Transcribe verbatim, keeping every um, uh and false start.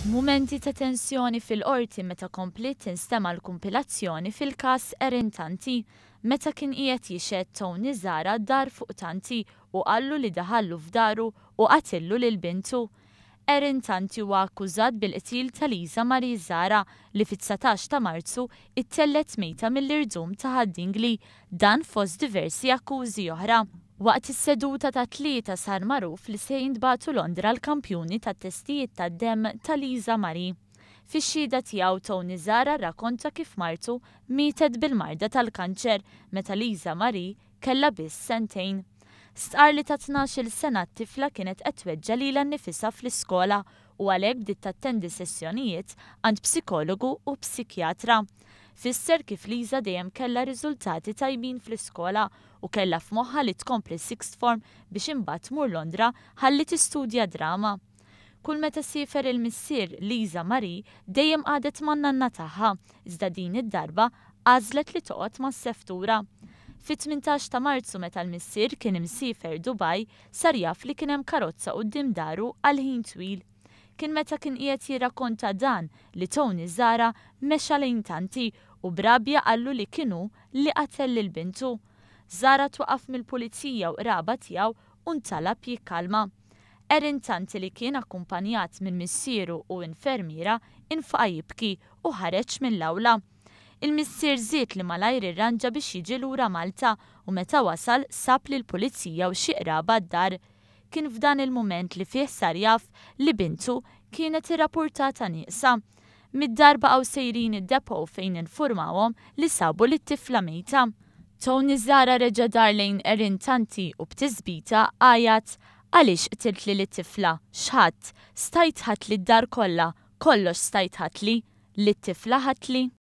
Mumenti ta' tensjoni fil-qorti meta komplit tinstema l-kumpilazzjoni fil-każ Erin Tanti, meta kien qiegħed jixgħed Tony Zara dar fuq Tanti u qallu li daħallu f'daru u qatillu lil bintu. Erin Tanti huwa akkużat bil-qtil ta' Liza Marie Zara li fit-tsatax ta' Marzu ittellet mejta mill-irdum ta' Haddingli, dan fost diversi akkużi oħra. Waqt is-seduta ta' tlieta sar magħruf li se jintbagħtu Londra l-kampjuni tat-testijiet tad-demm ta' Liza Marie. Fix-xhieda tiegħu Tony Zara rrakkonta kif martu mietet bil-marda tal-kanċer meta Liza Marie kellha biss sentejn. Stqar li ta' tnax-il sena t-tifla kienet qed tweġġa' lilha nnifisha fl-iskola u għalhekk bdiet tattendi sessjonijiet għand psikologu u psikjatra. Fisser kif Liza dejjem kellha riżultati tajbin fl-iskola u kellha f'moħħha li tkompli sixth form biex imbagħad tmur Londra ħalli tistudja drama. Kull meta sifer il-missier Liza Marie dejjem qadet man-nanna tagħha, iżda din id-darba għażlet li toqgħod mas-seftura. Fit-tmintax ta' Marzu meta l-missier kien imsiefer Dubai sar jaf li kien hemm karozza quddiem daru għal ħin twil. Kien meta kien qiegħed jirrakkonta dan li Tony Zara mexa lejn Tanti u brabja qallu li kienu li qatel lil bintu. Zara twaqaf mill-pulizija u qraba tiegħu u ntalab jikkalma. Erin Tanti li kien akkumpanjat minn missieru u infermiera infaqa jibki u ħareġ mill-awla. Il-missier żied li malajr irranġa biex jiġi lura Malta u meta wasal sab li l-pulizija u xi qraba d-dar. Kien f'dan il-mument li fih sar jaf li bintu kienet irrappurtata nieqsa. Mid-darba għaw sejrin id-depo fejn infurmawhom li sabu li t-tifla mejta. Tony Zara reġa' dar lejn Erin Tanti u b'tiżbita għajat għaliex qtilt li t-tifla x'ħadd, stajt ħadd li d-dar kollha, kollox stajt ħadd li, li t-tifla ħadd li.